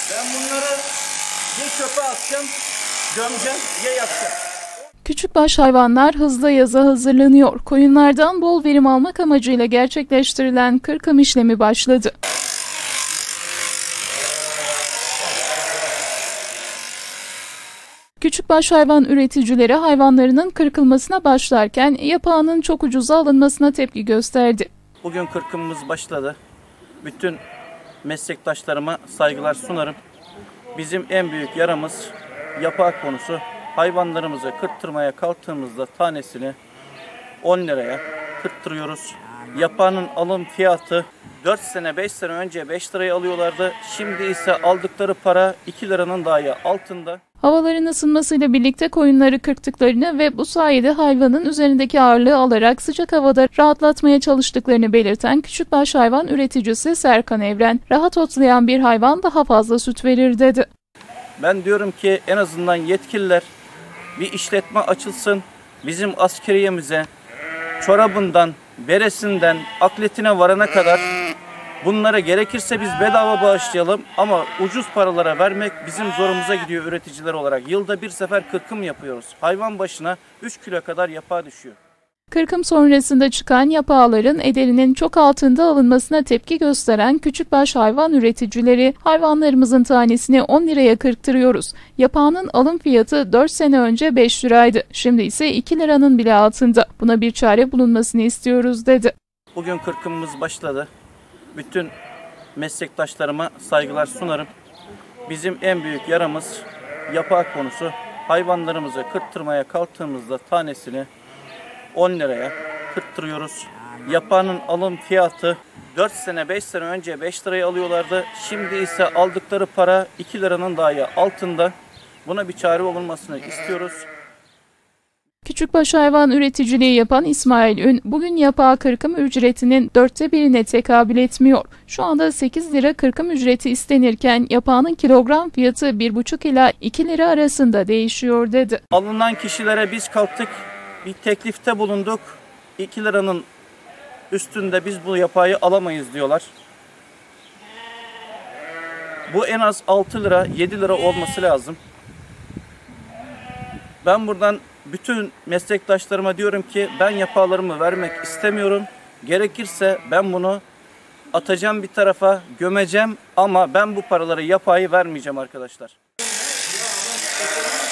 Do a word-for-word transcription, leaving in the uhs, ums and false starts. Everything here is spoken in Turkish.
Ben bunları ya çöpe atacağım, gömeceğim ya yakacağım. Küçükbaş hayvanlar hızla yaza hazırlanıyor. Koyunlardan bol verim almak amacıyla gerçekleştirilen kırkım işlemi başladı. Küçükbaş hayvan üreticileri hayvanlarının kırkılmasına başlarken yapağının çok ucuza alınmasına tepki gösterdi. Bugün kırkımımız başladı. Bütün meslektaşlarıma saygılar sunarım. Bizim en büyük yaramız yapak konusu. Hayvanlarımızı kırptırmaya kalktığımızda tanesini on liraya kırptırıyoruz. Yapağının alım fiyatı dört sene beş sene önce beş liraya alıyorlardı. Şimdi ise aldıkları para iki liranın dahi altında. Havaların ısınmasıyla birlikte koyunları kırptıklarını ve bu sayede hayvanın üzerindeki ağırlığı alarak sıcak havada rahatlatmaya çalıştıklarını belirten küçükbaş hayvan üreticisi Serkan Evren, rahat otlayan bir hayvan daha fazla süt verir dedi. Ben diyorum ki en azından yetkililer bir işletme açılsın, bizim askeriyemize çorabından, beresinden, akletine varana kadar bunlara gerekirse biz bedava bağışlayalım ama ucuz paralara vermek bizim zorumuza gidiyor üreticiler olarak. Yılda bir sefer kırkım yapıyoruz. Hayvan başına üç kilo kadar yapağı düşüyor. Kırkım sonrasında çıkan yapağların ederinin çok altında alınmasına tepki gösteren küçükbaş hayvan üreticileri hayvanlarımızın tanesini on liraya kırptırıyoruz. Yapağının alım fiyatı dört sene önce beş liraydı. Şimdi ise iki liranın bile altında. Buna bir çare bulunmasını istiyoruz dedi. Bugün kırkımımız başladı. Bütün meslektaşlarıma saygılar sunarım. Bizim en büyük yaramız yapak konusu. Hayvanlarımızı kırptırmaya kalktığımızda tanesini on liraya kırptırıyoruz. Yapağının alım fiyatı dört sene beş sene önce beş liraya alıyorlardı. Şimdi ise aldıkları para iki liranın dahi altında. Buna bir çare olunmasını istiyoruz. Küçükbaş hayvan üreticiliği yapan İsmail Ün, bugün yapağı kırkım ücretinin dörtte birine tekabül etmiyor. Şu anda sekiz lira kırkım ücreti istenirken yapağının kilogram fiyatı bir buçuk ila iki lira arasında değişiyor dedi. Alınan kişilere biz kalktık, bir teklifte bulunduk. iki liranın üstünde biz bu yapağı alamayız diyorlar. Bu en az altı lira, yedi lira olması lazım. Ben buradan bütün meslektaşlarıma diyorum ki ben yapağlarımı vermek istemiyorum. Gerekirse ben bunu atacağım bir tarafa, gömeceğim ama ben bu paraları yapağı vermeyeceğim arkadaşlar.